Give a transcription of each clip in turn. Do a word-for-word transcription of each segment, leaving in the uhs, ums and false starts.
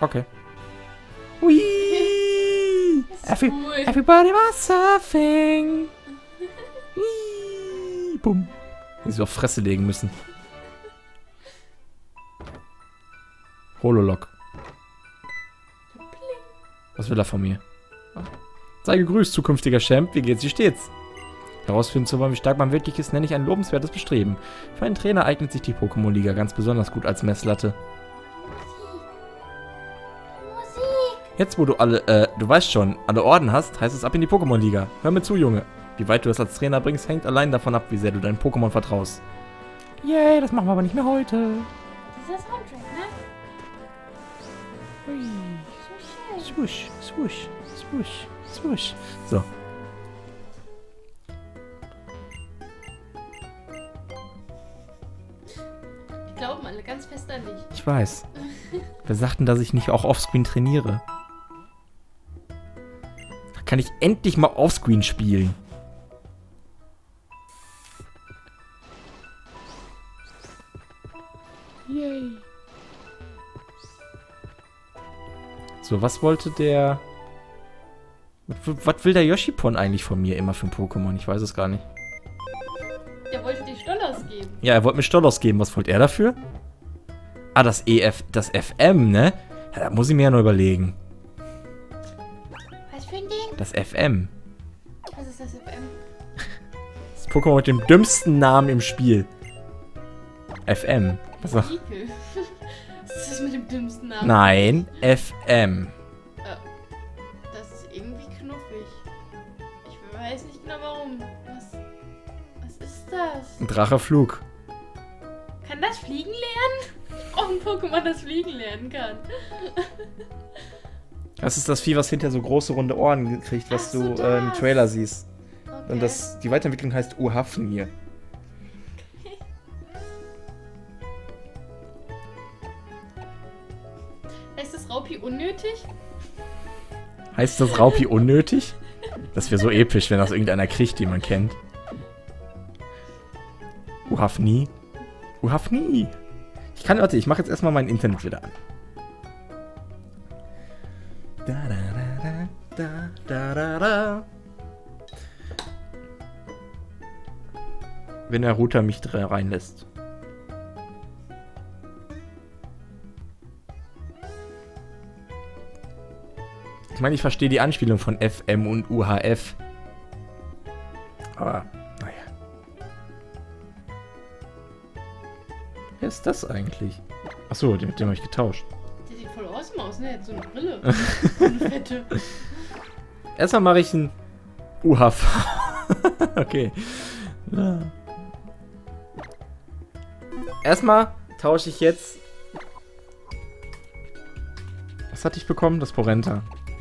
Okay. Hui! Every, cool. Everybody was surfing! Hui! Bumm. Hätte sie auf Fresse legen müssen. Hololog. Was will er von mir? Sei gegrüßt, zukünftiger Champ. Wie geht's? Wie steht's? Herausfinden zu wollen, wie stark man wirklich ist, nenne ich ein lobenswertes Bestreben. Für einen Trainer eignet sich die Pokémon-Liga ganz besonders gut als Messlatte. Musik. Jetzt, wo du alle, äh, du weißt schon, alle Orden hast, heißt es ab in die Pokémon-Liga. Hör mir zu, Junge. Wie weit du das als Trainer bringst, hängt allein davon ab, wie sehr du deinen Pokémon vertraust. Yay, das machen wir aber nicht mehr heute. Dieser Soundtrack, ne? Hui. So schön. Swoosh, swoosh, swoosh, swoosh. So. Die glauben alle ganz fest an dich. Ich weiß. Wir sagten, dass ich nicht auch offscreen trainiere. Da kann ich endlich mal offscreen spielen. Yay. So, was wollte der... Was will der Yoshipon eigentlich von mir immer für ein Pokémon? Ich weiß es gar nicht. Der wollte dir Stollos geben. Ja, er wollte mir Stollos geben. Was wollte er dafür? Ah, das E F, das F M, ne? Ja, da muss ich mir ja noch überlegen. Was für ein Ding? Das F M. Was ist das F M? Das Pokémon mit dem dümmsten Namen im Spiel. F M. Was noch? Ekel. Was ist das mit dem dümmsten Namen? Nein, F M. Das ist irgendwie knuffig. Ich weiß nicht genau warum. Was, was ist das? Ein Dracheflug. Kann das fliegen lernen? Ich brauche ein Pokémon, das fliegen lernen kann. Das ist das Vieh, was hinter so große runde Ohren kriegt, was Ach so, du äh, im das. Trailer siehst. Okay. Und das, die Weiterentwicklung heißt Uhafnir. Heißt das Raupi unnötig? Heißt das Raupi unnötig? Das wäre so episch, wenn das irgendeiner kriegt, den man kennt. Uhafni. Uhafni. Ich kann, warte, ich mache jetzt erstmal mein Internet wieder an. Da, da, da, da, da, da, da. Wenn der Router mich dr- reinlässt. Ich meine, ich verstehe die Anspielung von F M und U H F. Aber, naja. Wer ist das eigentlich? Achso, mit dem habe ich getauscht. Der sieht voll awesome aus, ne? Er hat so eine Brille. So eine fette. Erstmal mache ich ein U H V. Okay. Ja. Erstmal tausche ich jetzt... Was hatte ich bekommen? Das Porenta.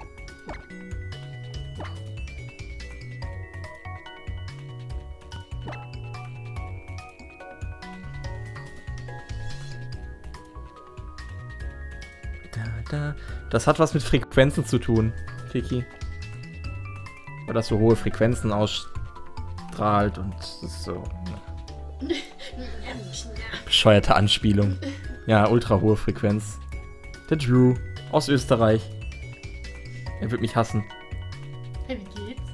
Da, da. Das hat was mit Frequenzen zu tun, Kiki. Weil das so hohe Frequenzen ausstrahlt und das ist so... Ne. Bescheuerte Anspielung. Ja, ultra hohe Frequenz. Der Drew aus Österreich. Er wird mich hassen. Hey, wie geht's?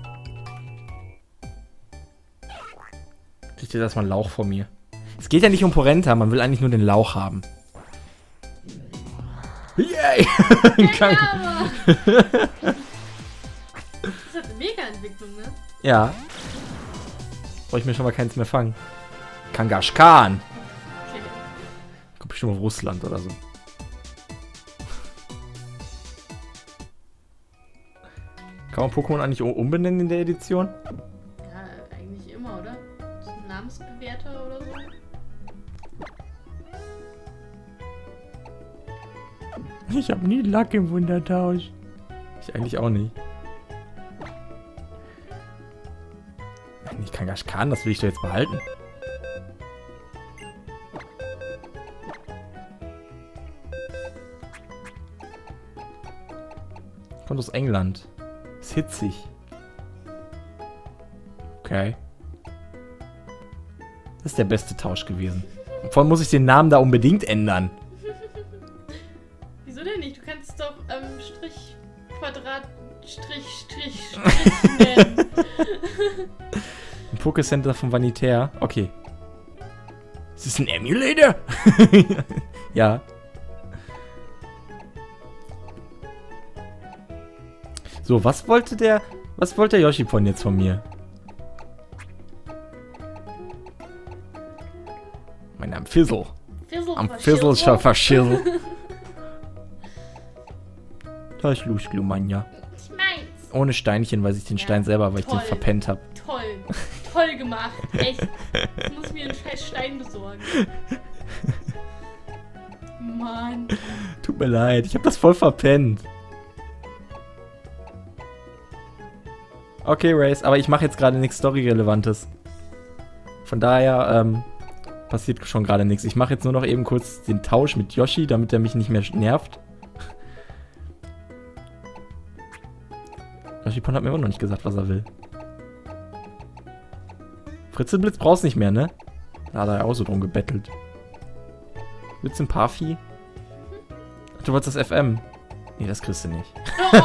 Kriegt jetzt erstmal einen Lauch von mir. Es geht ja nicht um Porenta, man will eigentlich nur den Lauch haben. Yay! Ja, aber. Das hat eine Mega-Entwicklung, ne? Ja. Brauche ich mir schon mal keins mehr fangen. Kangaskhan. Okay. Kommt bestimmt aus Russland oder so. Kann man Pokémon eigentlich um- umbenennen in der Edition? Ja, eigentlich immer, oder? So ein Namensbewerter oder so? Ich habe nie Lack im Wundertausch. Ich eigentlich auch nicht. Ich kann gar nicht kann, das will ich doch jetzt behalten. Kommt aus England. Ist hitzig. Okay. Das ist der beste Tausch gewesen. Und vor allem muss ich den Namen da unbedingt ändern. Wieso Wieso denn nicht? Du kannst doch ähm, Strich, Quadrat, Strich, Strich, Strich nennen. Ein Pokécenter von Vanitaire. Okay. Ist das ein Emulator? Ja. So, was wollte der... Was wollte der Yoshipon jetzt von mir? Mein Name Fizzle. Fizzle Am Fizzle schon verschizzle. Da ist Luschglumanja. Ich meins. Ohne Steinchen, weil ich den Ja, Stein selber, weil toll. ich den verpennt habe. Toll. Toll gemacht. Echt. Ich muss mir einen scheiß Stein besorgen. Mann. Tut mir leid, ich habe das voll verpennt. Okay, Race, aber ich mache jetzt gerade nichts Story-Relevantes. Von daher ähm, passiert schon gerade nichts. Ich mache jetzt nur noch eben kurz den Tausch mit Yoshi, damit er mich nicht mehr nervt. Yoshipon hat mir immer noch nicht gesagt, was er will. Fritzelblitz brauchst nicht mehr, ne? Da hat er ja auch so drum gebettelt. Willst du ein Parfi? Du wolltest das F M. Nee, das kriegst du nicht.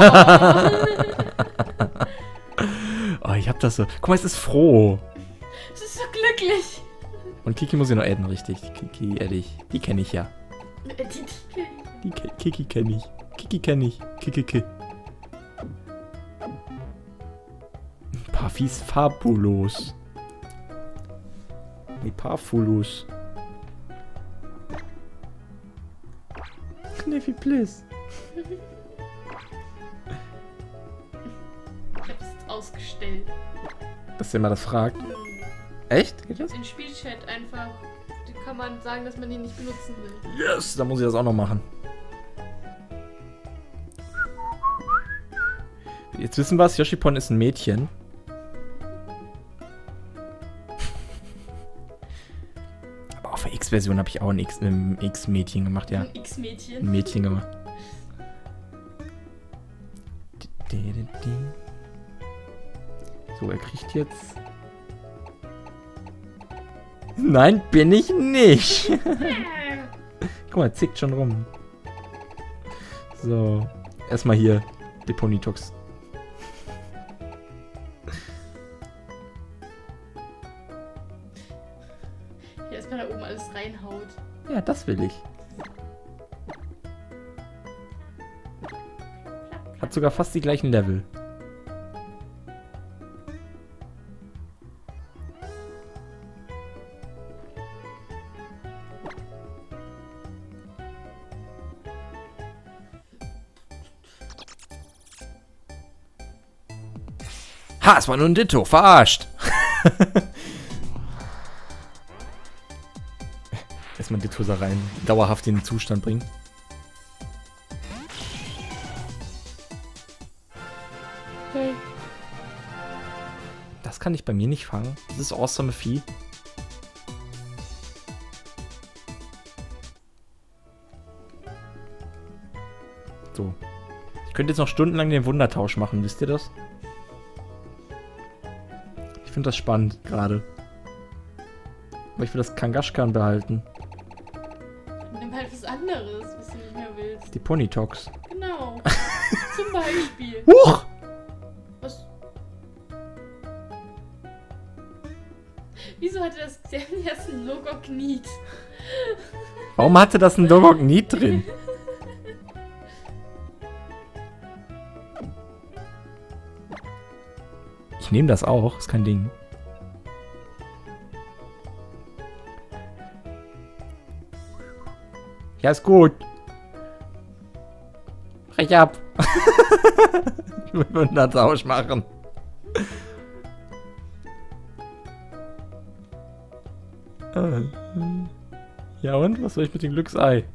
Oh. Oh, ich hab das so. Guck mal, es ist froh. Es ist so glücklich. Und Kiki muss ich noch adden, richtig. Kiki, ehrlich. Die kenne ich ja. Die, die, Die Ki Kiki kenne ich. Kiki kenne ich. Kiki. Parfis Fabulos. Nee, Parfulus. Kniffi Bliss. Ich hab's jetzt ausgestellt. Dass jemand das fragt. Echt? Geht das? In Spielchat einfach. Da kann man sagen, dass man den nicht benutzen will. Yes, da muss ich das auch noch machen. Jetzt wissen wir es, Yoshipon ist ein Mädchen. Aber auf der X-Version habe ich auch ein X- ein X-Mädchen gemacht, ja. Ein X-Mädchen. Ein Mädchen gemacht. So, er kriegt jetzt... Nein, bin ich nicht. Guck mal, zickt schon rum. So, erstmal hier Deponitox. Hier erstmal da oben alles reinhaut. Ja, das will ich. Hat sogar fast die gleichen Level. Ha, es war nur ein Ditto, verarscht. Erstmal Dittoser rein, dauerhaft in den Zustand bringen. Hey. Das kann ich bei mir nicht fangen. Das ist awesome Vieh. So. Ich könnte jetzt noch stundenlang den Wundertausch machen, wisst ihr das? Ich finde das spannend, gerade. Aber ich will das Kangaschkan behalten. Nimm halt was anderes, was du nicht mehr willst. Die Ponytox. Genau. Zum Beispiel. Huch! Was? Wieso hatte das Xerneas ein Logoknit? Warum hatte das ein Logoknit drin? Ich nehme das auch, ist kein Ding. Ja, ist gut. Brech ab. Wir würden das Tausch machen. Ja und? Was soll ich mit dem Glücksei?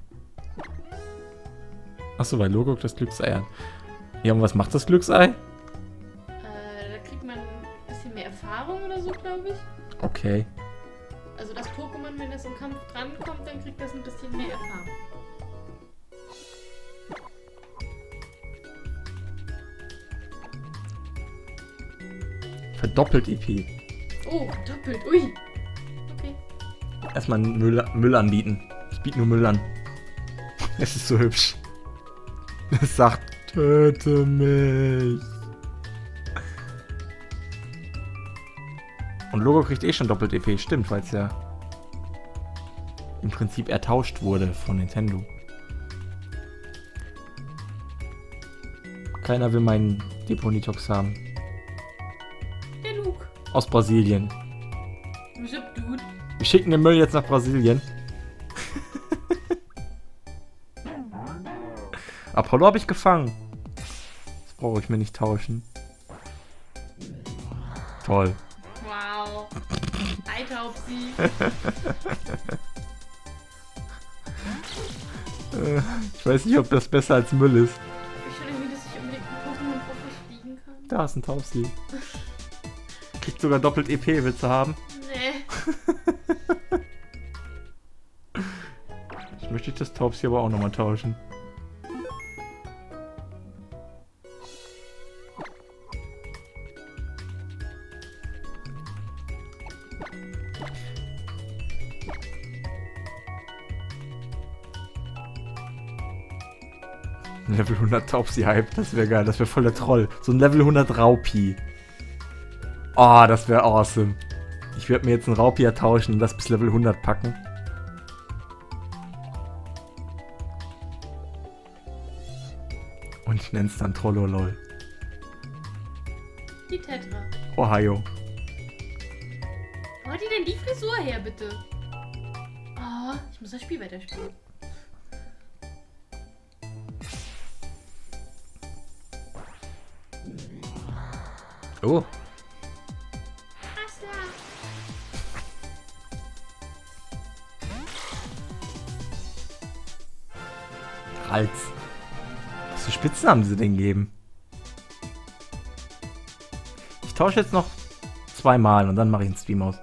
Achso, weil Logok das Glücksei hat. Ja, und was macht das Glücksei? Äh, da kriegt man ein bisschen mehr Erfahrung oder so, glaube ich. Okay. Also das Pokémon, wenn das im Kampf drankommt, dann kriegt das ein bisschen mehr Erfahrung. Verdoppelt E P. Oh, doppelt. Ui. Okay. Erstmal Müll, Müll anbieten. Ich biete nur Müll an. Es ist so hübsch. Es sagt, töte mich. Und Logo kriegt eh schon doppelt E P, stimmt, weil es ja im Prinzip ertauscht wurde von Nintendo. Keiner will meinen Deponitox haben. Der Luke. Aus Brasilien. Was up, dude? Wir schicken den Müll jetzt nach Brasilien. Apollo habe ich gefangen. Das brauche ich mir nicht tauschen. Toll. Wow. Hi, Taubsi. Ich weiß nicht, ob das besser als Müll ist. Ich schon irgendwie, dass ich unbedingt einen Pokémon drauf fliegen kann. Da ist ein Taubsi. Kriegt sogar doppelt E P, willst du haben? Nee. Ich möchte das Taubsi aber auch nochmal tauschen. Level hundert Taubsi-Hype, das wäre geil, das wäre voll der Troll. So ein Level hundert Raupi. Oh, das wäre awesome. Ich werde mir jetzt einen Raupia tauschen und das bis Level hundert packen. Und ich nenne es dann Trollolol. Die Tetra. Ohio. Wo hat die denn die Frisur her, bitte? Oh, ich muss das Spiel weiterspielen. Oh. Hals. Was für Spitzen haben sie denn gegeben? Ich tausche jetzt noch zweimal und dann mache ich einen Stream aus.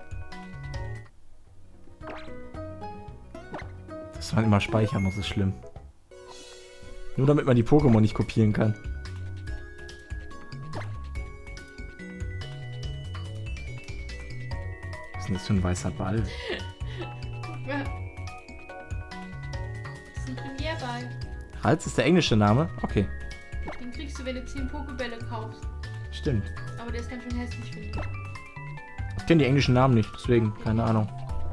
Dass man immer speichern muss, ist schlimm. Nur damit man die Pokémon nicht kopieren kann. Was ist denn das für ein weißer Ball? Guck mal. Das ist ein Premierball. Hals ist der englische Name? Okay. Den kriegst du, wenn du zehn Pokébälle kaufst. Stimmt. Aber der ist ganz schön hässlich, finde ich. Ich kenne die englischen Namen nicht, deswegen, keine Ahnung.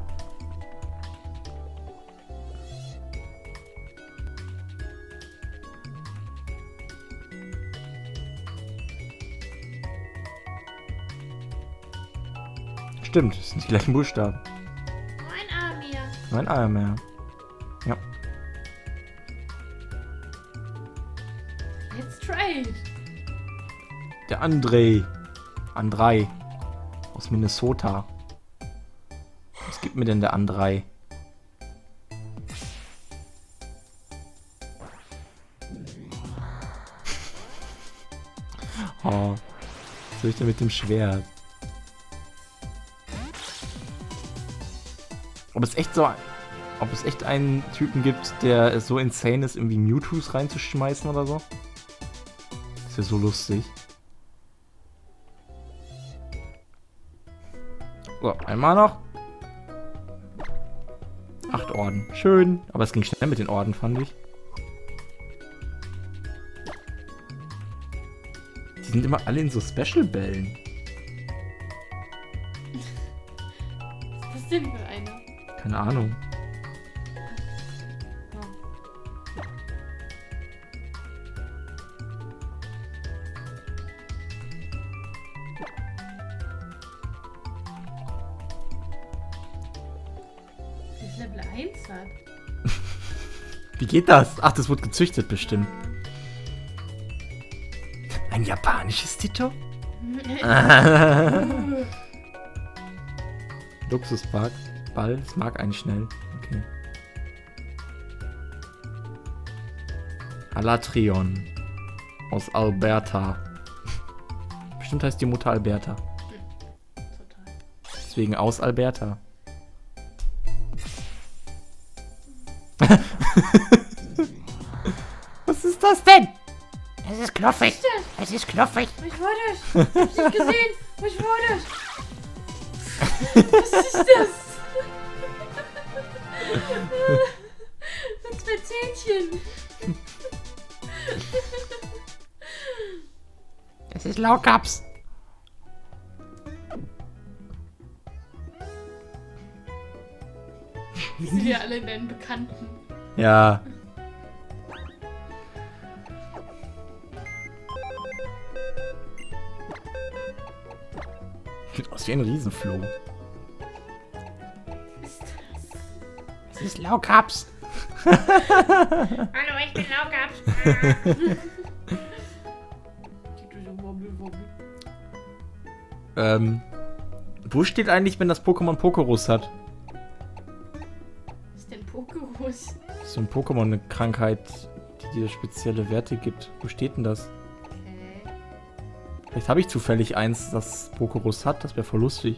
Stimmt, das sind die gleichen Buchstaben. Nur ein A mehr. Nur ein A mehr. Ja. Let's trade. Der André. Andrei. Aus Minnesota. Was gibt mir denn der Andrei? Oh. Was soll ich denn mit dem Schwert? Ob es echt so... Ob es echt einen Typen gibt, der so insane ist, irgendwie Mewtwo's reinzuschmeißen oder so? Das wäre so lustig. So, einmal noch. Acht Orden. Schön. Aber es ging schnell mit den Orden, fand ich. Die sind immer alle in so Special-Bällen. Was ist das denn für einer? Keine Ahnung. Level eins hat. Wie geht das? Ach, das wurde gezüchtet bestimmt. Ein japanisches Tito? Luxuspark. Ball. Das mag einen schnell. Okay. Alatrion. Aus Alberta. Bestimmt heißt die Mutter Alberta. Total. Deswegen aus Alberta. Was ist das denn? Es ist knuffig. Es ist knuffig. Was war das? Ich hab's nicht gesehen. Was war das? Was ist das? Das sind zwei Zähnchen. Es ist Laukaps. Sind wir alle in deinen Bekannten? Ja. Sieht aus wie ein Riesenfloh. Was ist das? Es ist Laukaps. Hallo, ich bin Laukaps. ähm, wo steht eigentlich, wenn das Pokémon Pokerus hat? Was ist denn Pokerus? Das ist so ein Pokémon, eine Krankheit, die dir spezielle Werte gibt. Wo steht denn das? Okay. Vielleicht habe ich zufällig eins, das Pokerus hat. Das wäre voll lustig.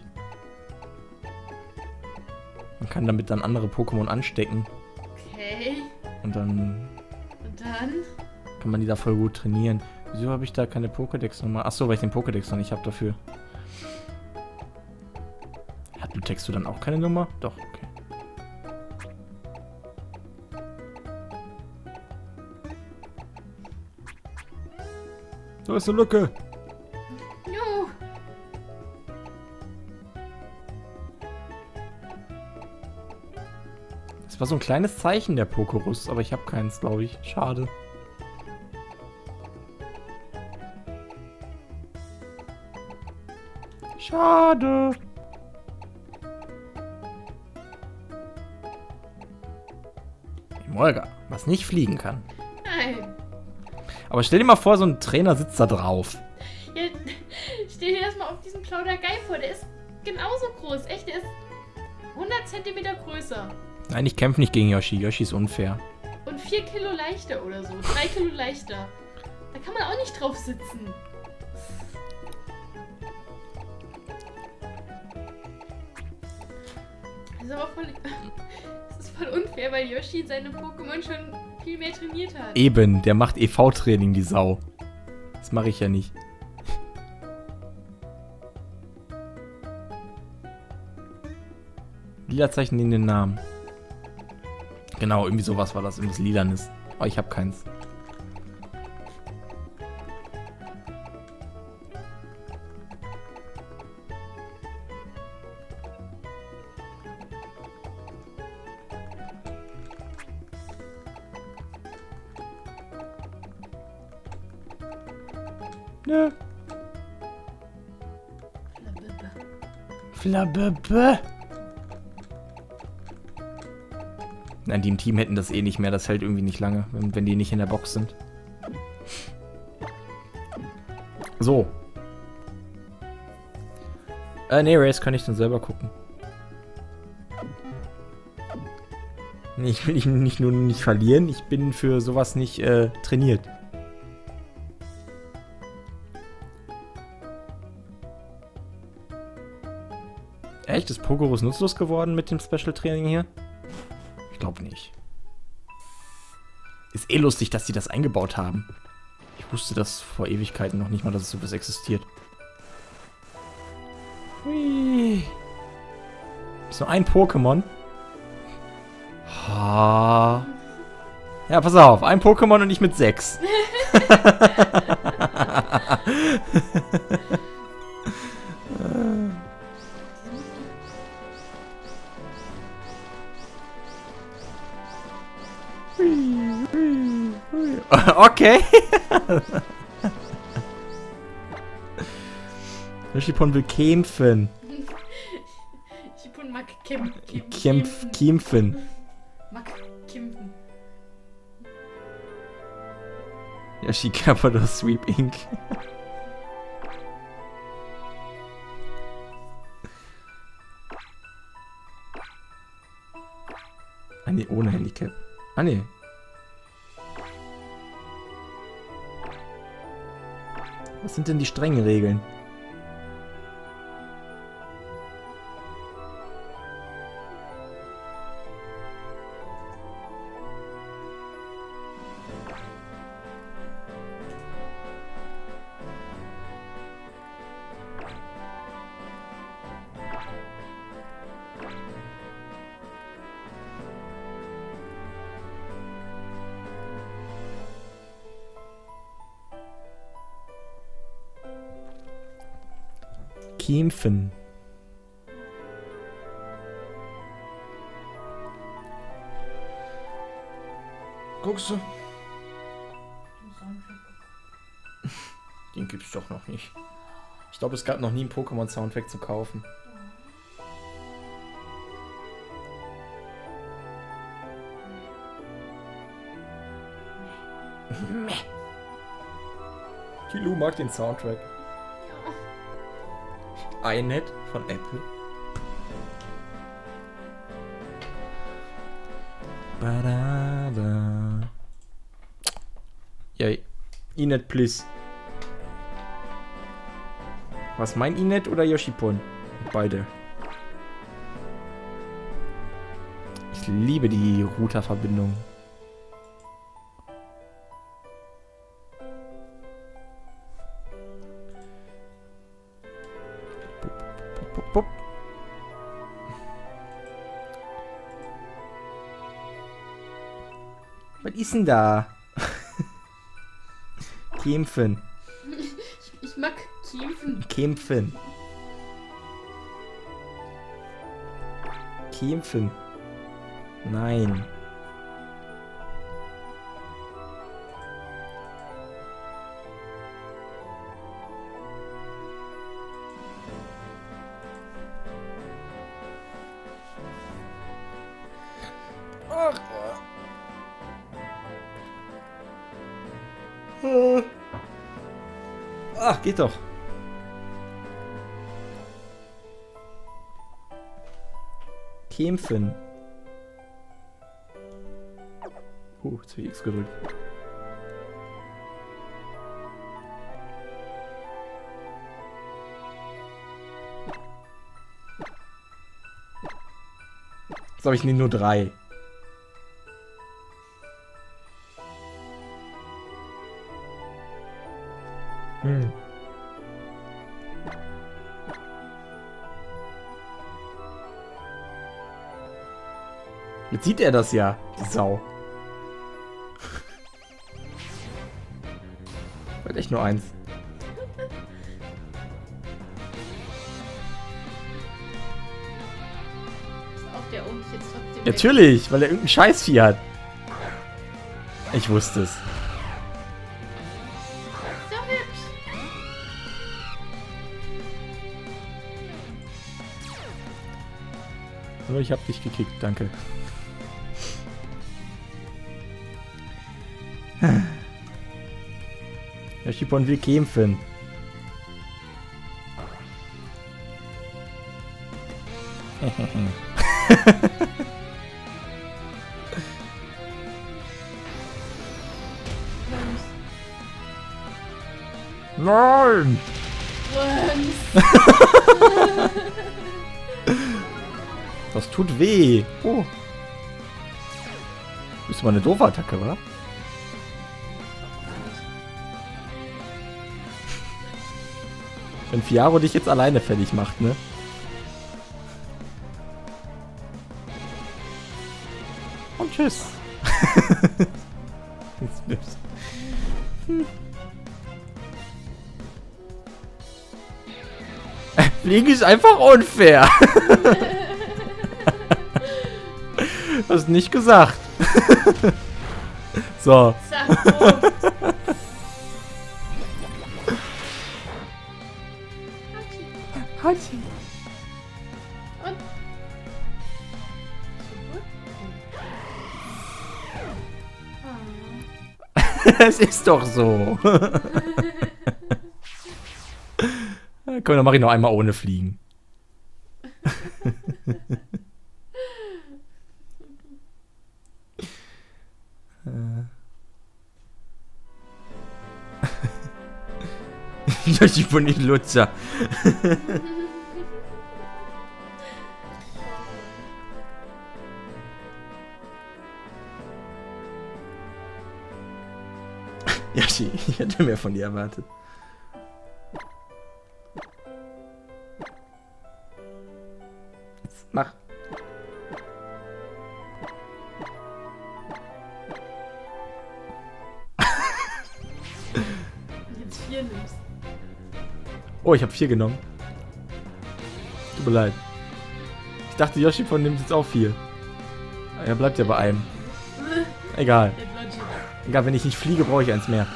Man kann damit dann andere Pokémon anstecken. Okay. Und dann Und dann? kann man die da voll gut trainieren. Wieso habe ich da keine Pokédex-Nummer? Achso, weil ich den Pokédex noch nicht habe dafür. Hat du textst du dann auch keine Nummer? Doch, okay. Da ist eine Lücke. Jo. Das war so ein kleines Zeichen der Pokerus, aber ich habe keins, glaube ich. Schade. Schade. Molga, was nicht fliegen kann. Nein. Aber stell dir mal vor, so ein Trainer sitzt da drauf. Ja, stell dir das mal auf diesen Plaudergeil vor. Der ist genauso groß. Echt, der ist hundert Zentimeter größer. Nein, ich kämpfe nicht gegen Yoshi. Yoshi ist unfair. Und vier Kilo leichter oder so. drei Kilo leichter. Da kann man auch nicht drauf sitzen. Das ist aber voll... Das ist voll unfair, weil Yoshi seine Pokémon schon viel mehr trainiert hat. Eben, der macht E V-Training, die Sau. Das mache ich ja nicht. Lila Zeichen in den Namen. Genau, irgendwie sowas war das, irgendwas Lilanes. Aber ich habe keins. Nö. Flabebe. Nein, die im Team hätten das eh nicht mehr. Das hält irgendwie nicht lange, wenn, wenn die nicht in der Box sind. So. Äh, nee, Race kann ich dann selber gucken. Nee, ich will nicht, nicht nur nicht verlieren. Ich bin für sowas nicht äh, trainiert. Echt? Ist Pokerus nutzlos geworden mit dem Special Training hier? Ich glaube nicht. Ist eh lustig, dass die das eingebaut haben. Ich wusste das vor Ewigkeiten noch nicht mal, dass es sowas existiert. Hui. Ist nur ein Pokémon. Ha. Ja, pass auf. Ein Pokémon und ich mit sechs. Okay. Yoshipon will kämpfen. Yoshipon mag kämpfen. Kämpf, kämpfen. Mag kämpfen. Yoshi Capital Sweep Incorporated. Ah ne, ohne Handicap. Ah ne. Was sind denn die strengen Regeln? Kämpfen. Guckst du? Den gibt's doch noch nicht. Ich glaube, es gab noch nie einen Pokémon-Soundtrack zu kaufen. Kilu mag den Soundtrack. iNet von Apple. Badada. Ja, iNet, please. Was, mein iNet oder Yoshipon? Beide. Ich liebe die Routerverbindung. Bup, bup, bup. Was ist denn da? Kämpfen. Ich, ich mag Kämpfen. Kämpfen. Kämpfen. Nein. Ach. Ach, geht doch. Kämpfen. Uh, jetzt habe ich X gedrückt. Jetzt habe ich nur drei. Hm. Jetzt sieht er das ja, die Sau. Wird echt nur eins. Auf der oben jetzt trotzdem. Natürlich, weil er irgendeinen Scheißvieh hat. Ich wusste es. So hübsch. So, ich hab dich gekickt, danke. Yoshipon will kämpfen. Nein! Das tut weh. Oh. Das ist mal eine doofe Attacke, wa? Wenn Fiaro dich jetzt alleine fertig macht, ne? Und tschüss. hm. Fliegen ist einfach unfair. Hast nicht gesagt. So. Hachi. Und? Es ist doch so. Komm, dann mach ich noch einmal ohne Fliegen. Ich bin nicht Lutzer. Ja, ich hätte mehr von dir erwartet. Jetzt mach. Jetzt vier nimmst. Oh, ich habe vier genommen. Tut mir leid. Ich dachte, Yoshi von nimmt jetzt auch viel. Er bleibt ja bei einem. Egal. Egal, wenn ich nicht fliege, brauche ich eins mehr.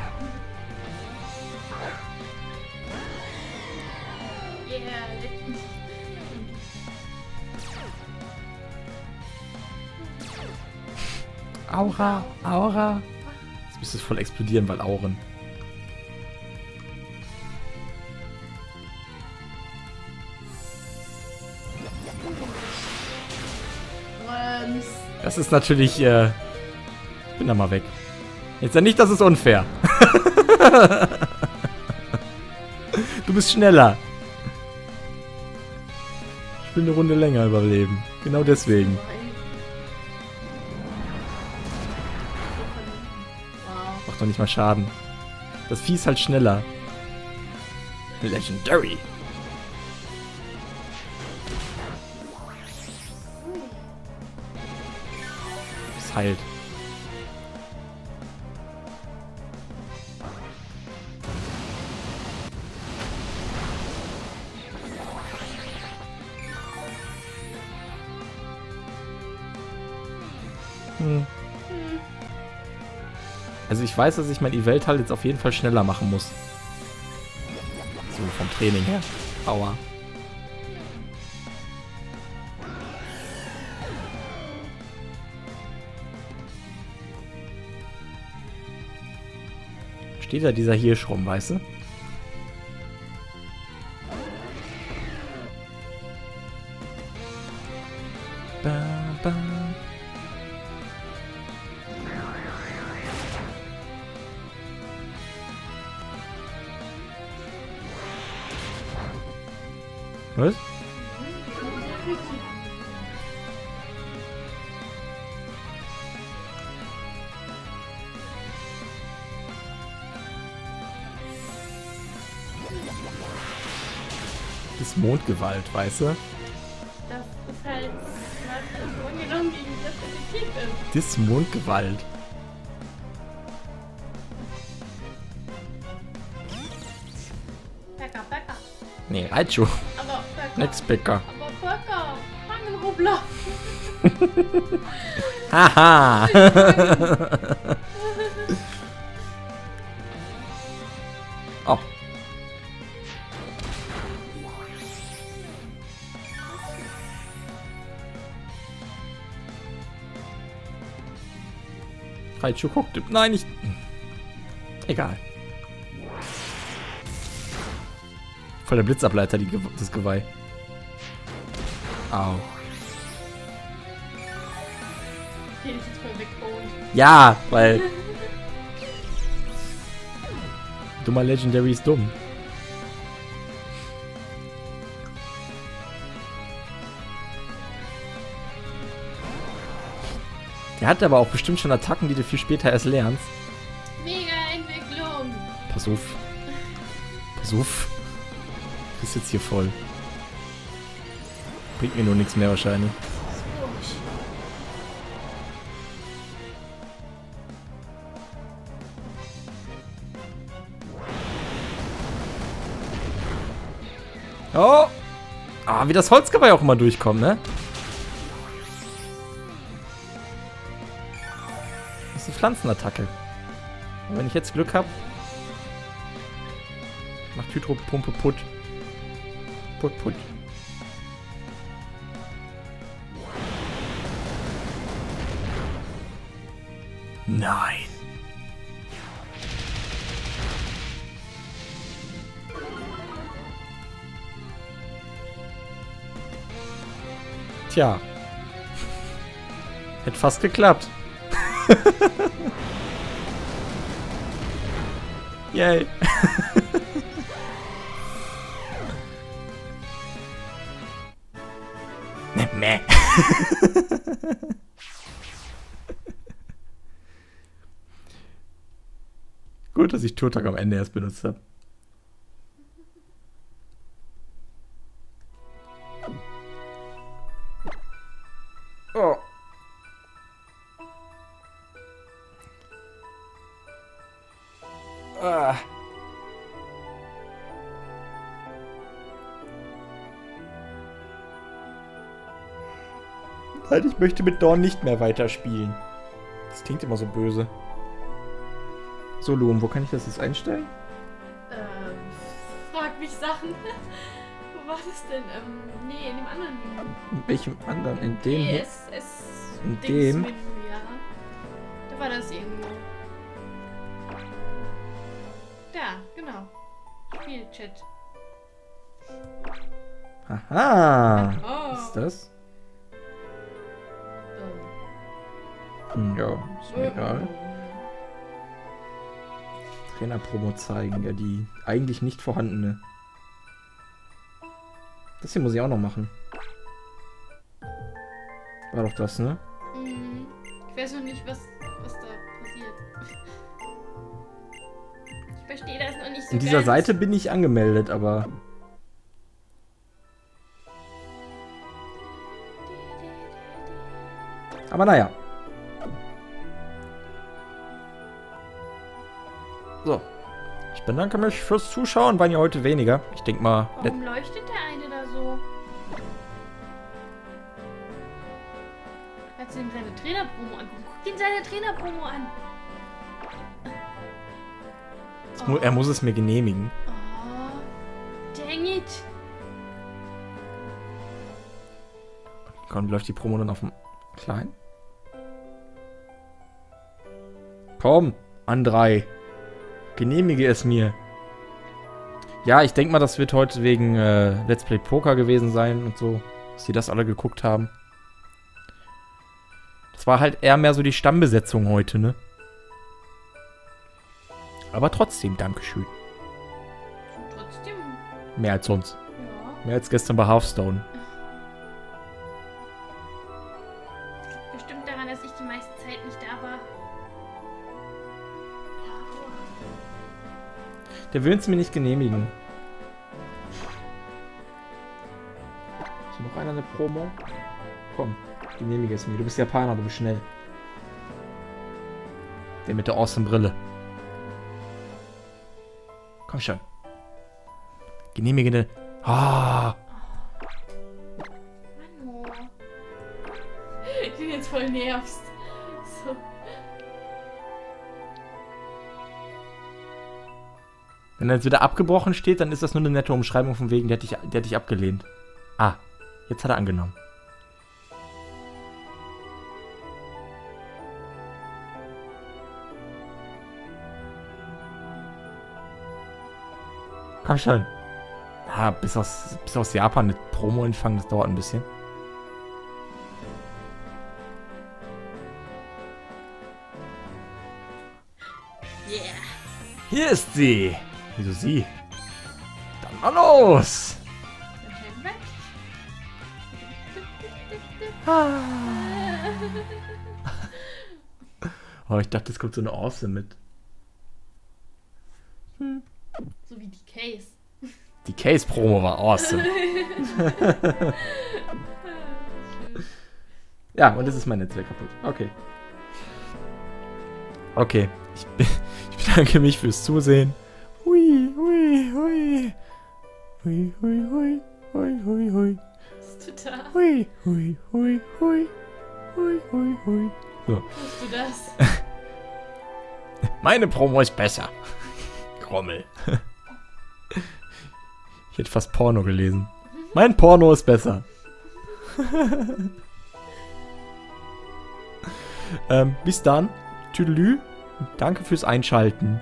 Aura, Aura. Jetzt müsste es voll explodieren, weil Auren. Das ist natürlich, äh... Ich bin da mal weg. Jetzt ja nicht, das ist unfair. Du bist schneller. Ich will eine Runde länger überleben. Genau deswegen. Macht doch nicht mal Schaden. Das Vieh ist halt schneller. Legendary. Es heilt. Hm. Also ich weiß, dass ich mein Event halt jetzt auf jeden Fall schneller machen muss. So vom Training her. Aua. Steht da dieser Hirsch rum, weißt du? Ba, ba. Was? Das ist Mondgewalt, weißt du? Das ist halt, was ungenommen gegen das effektiv ist. Das ist Mondgewalt. Bäcker, Bäcker. Nee, Raichu. Aber Bäcker. Nix Bäcker. Aber Bäcker. Angelrubbler. Haha. Oh. Raichu guckt. Nein, nicht. Egal. Voll der Blitzableiter, die Ge das Geweih. Au. Okay, das ist voll weggeholt. Ja, weil... Dummer Legendary ist dumm. Der hat aber auch bestimmt schon Attacken, die du viel später erst lernst. Mega Entwicklung. Pass auf. Pass auf. Du bist jetzt hier voll. Bringt mir nur nichts mehr wahrscheinlich. Oh! Ah, wie das Holzgeweih auch immer durchkommt, ne? Das ist eine Pflanzenattacke. Und wenn ich jetzt Glück habe, macht Hydropumpe Putt. Putt, Putt. Nein. Tja. Hätte fast geklappt. Yay. Meh. Gut, dass ich Turtok am Ende erst benutzt habe. Oh. Ah. Halt, ich möchte mit Dawn nicht mehr weiterspielen. Das klingt immer so böse. So, Luum, wo kann ich das jetzt einstellen? Ähm, frag mich Sachen. Wo war das denn? Ähm, nee, in dem anderen Menü. In welchem anderen? In dem Nee, hier? es, es In Dings dem? Menü, ja. Da war das irgendwo. Da, genau. Spielchat. Aha. Oh. Was ist das? So. Hm, ja, ist mir egal. Trainerpromo zeigen. Ja, die eigentlich nicht vorhandene. Das hier muss ich auch noch machen. War doch das, ne? Mhm. Ich weiß noch nicht, was, was da passiert. Ich verstehe das noch nicht so In dieser ganz. Seite bin ich angemeldet, aber... Aber naja. So. Ich bedanke mich fürs Zuschauen. Waren ja heute weniger. Ich denke mal... Warum leuchtet der eine da so? Kannst du ihm seine Trainerpromo angucken? Guck ihn seine Trainerpromo an. Jetzt mu- Er muss es mir genehmigen. Oh, dang it. Komm, läuft die Promo dann auf dem Kleinen? Komm, an drei. Genehmige es mir. Ja, ich denke mal, das wird heute wegen äh, Let's Play Poker gewesen sein und so, dass die das alle geguckt haben. Das war halt eher mehr so die Stammbesetzung heute, ne? Aber trotzdem, Dankeschön. Trotzdem. Mehr als sonst. Ja. Mehr als gestern bei Hearthstone. Bestimmt daran, dass ich die meiste Zeit nicht da war. Der will es mir nicht genehmigen. Ist noch einer eine Promo? Komm, genehmige es mir. Du bist Japaner, du bist schnell. Der mit der awesome Brille. Komm schon. Genehmige den. Ah! Manu. Ich bin jetzt voll nervst. So. Wenn er jetzt wieder abgebrochen steht, dann ist das nur eine nette Umschreibung von wegen, der hat dich, der hat dich abgelehnt. Ah, jetzt hat er angenommen. Komm schon. Ah, bis aus, bis aus Japan eine Promo empfangen, das dauert ein bisschen. Yeah. Hier ist sie. Wieso sie? Dann mal los. Oh, ich dachte, es kommt so eine Awesome mit. So wie die Case. Die Case-Promo war awesome. Ja, und jetzt ist mein Netzwerk kaputt. Okay. Okay. Ich, ich bedanke mich fürs Zusehen. Hui, hui, hui. Hui, hui, hui. Hui, hui, hui. Was ist du da? Hui, hui, hui, hui. Hui, hui, hui. So. Tust du das? Meine Promo ist besser. Grommel. Ich hätte fast Porno gelesen. Mein Porno ist besser. ähm, bis dann. Tüdelü. Danke fürs Einschalten.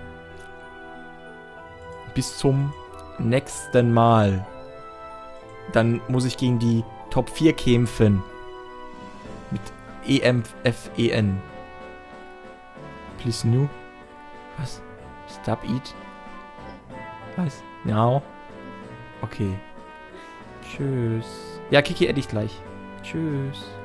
Bis zum nächsten Mal. Dann muss ich gegen die Top vier kämpfen. Mit E M F E N. Please new. Was? Stop eat? Was? Now? Okay. Tschüss. Ja, Kiki, edit gleich. Tschüss.